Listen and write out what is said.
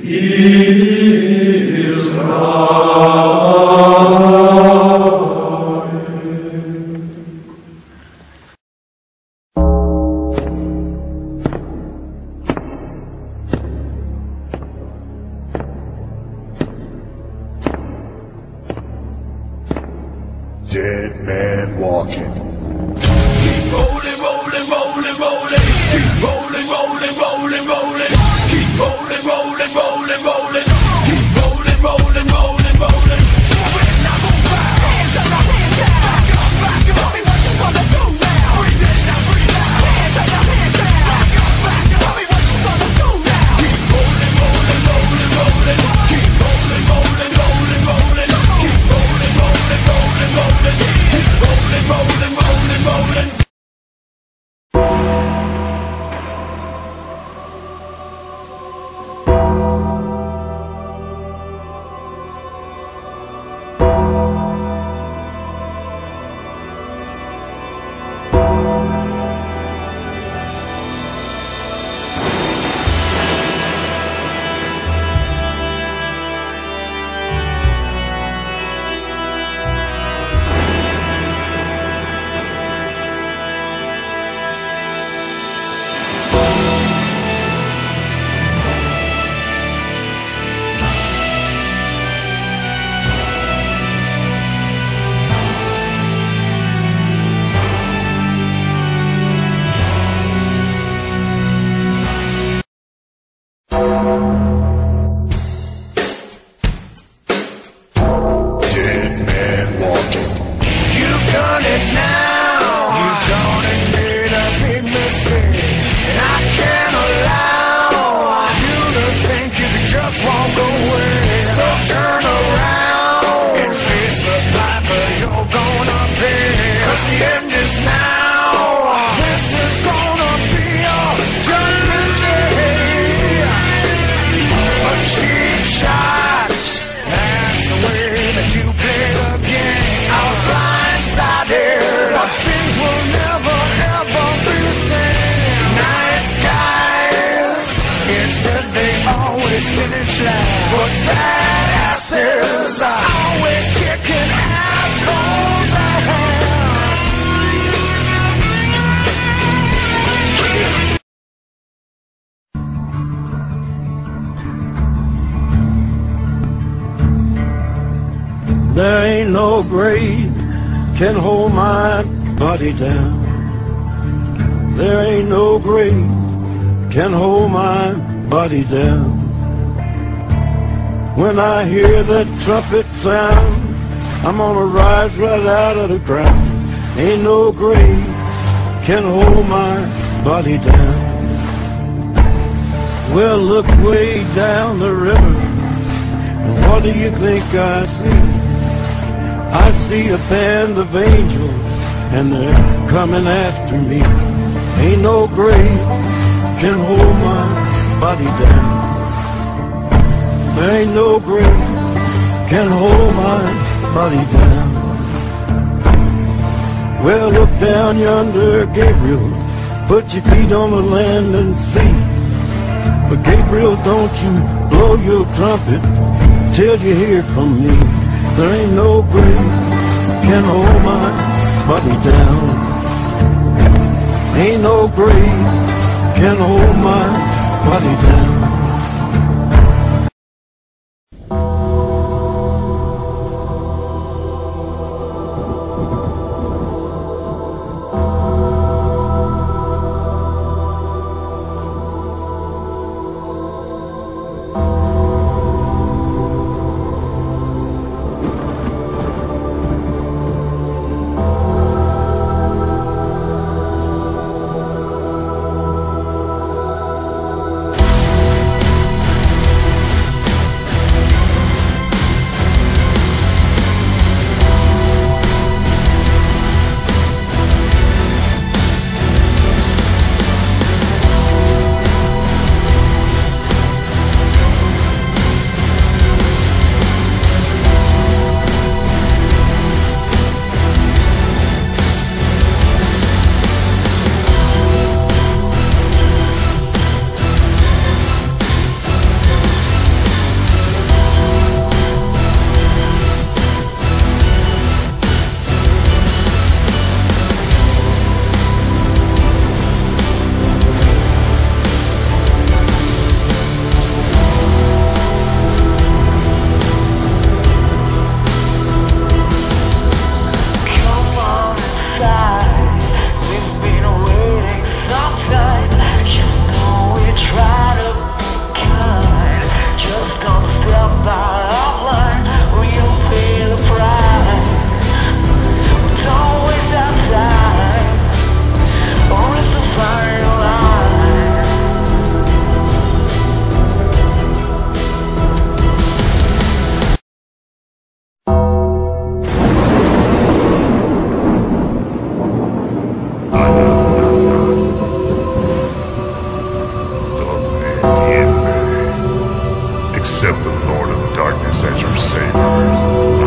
Dead man walking. Keep rolling, rolling, rolling, rolling. Keep rolling, rolling, rolling, rolling. Keep rolling, rolling, rolling, rolling. Keep rolling, rolling, rolling, rolling. When I move my hands up, my hands down. Back up, tell me what you wanna do now. Breathe in, now breathe out. Hands up, my hands down. Back up, tell me what you wanna do now. Keep rolling, rolling, rolling, rolling. Keep rolling, rolling, rolling, rolling. Keep rolling, rolling, rolling, rolling. Keep rolling, rolling, rolling, rolling. Finish last, but badasses are always kicking assholes' ass. There ain't no grave can hold my body down. There ain't no grave can hold my body down. When I hear that trumpet sound, I'm gonna rise right out of the ground. Ain't no grave can hold my body down. Well, look way down the river, and what do you think I see? I see a band of angels, and they're coming after me. Ain't no grave can hold my body down. There ain't no grave can hold my body down. Well, look down yonder, Gabriel. Put your feet on the land and see. But Gabriel, don't you blow your trumpet till you hear from me. There ain't no grave can hold my body down. Ain't no grave can hold my body down. accept the Lord of Darkness as your Savior.